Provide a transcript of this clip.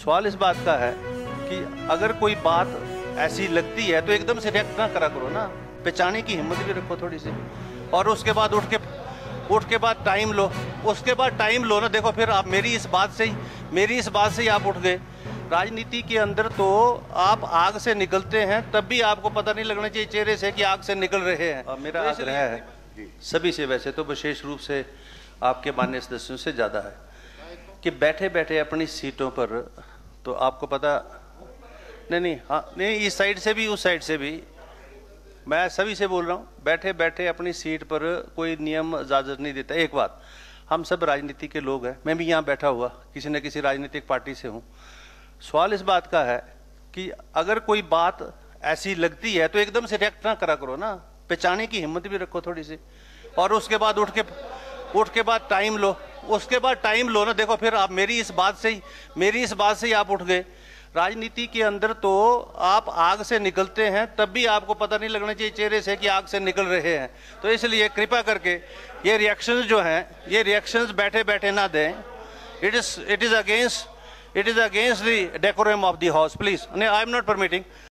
सवाल इस बात का है कि अगर कोई बात ऐसी लगती है तो एकदम से रिएक्ट ना करा करो ना, पहचाने की हिम्मत भी रखो थोड़ी सी, और उसके बाद उठ के बाद टाइम लो, उसके बाद टाइम लो ना। देखो फिर आप मेरी इस बात से ही आप उठ गए। राजनीति के अंदर तो आप आग से निकलते हैं तब भी आपको पता नहीं लगना चाहिए चेहरे से कि आग से निकल रहे हैं। मेरा आग्रह है सभी से, वैसे तो विशेष रूप से आपके माननीय सदस्यों से ज़्यादा है कि बैठे बैठे अपनी सीटों पर, तो आपको पता नहीं, हाँ नहीं, इस साइड से भी उस साइड से भी मैं सभी से बोल रहा हूँ, बैठे बैठे अपनी सीट पर कोई नियम इजाज़त नहीं देता। एक बात, हम सब राजनीति के लोग हैं, मैं भी यहाँ बैठा हुआ किसी न किसी राजनीतिक पार्टी से हूँ। सवाल इस बात का है कि अगर कोई बात ऐसी लगती है तो एकदम से रिएक्ट ना करा करो ना, पहचाने की हिम्मत भी रखो थोड़ी सी, और उसके बाद उठ के बाद टाइम लो, उसके बाद टाइम लो ना। देखो फिर आप मेरी इस बात से ही आप उठ गए। राजनीति के अंदर तो आप आग से निकलते हैं तब भी आपको पता नहीं लगना चाहिए चेहरे से कि आग से निकल रहे हैं। तो इसलिए कृपया करके ये रिएक्शंस जो हैं, ये रिएक्शंस बैठे बैठे ना दें। It is against the decorum of the house, please. I am not permitting.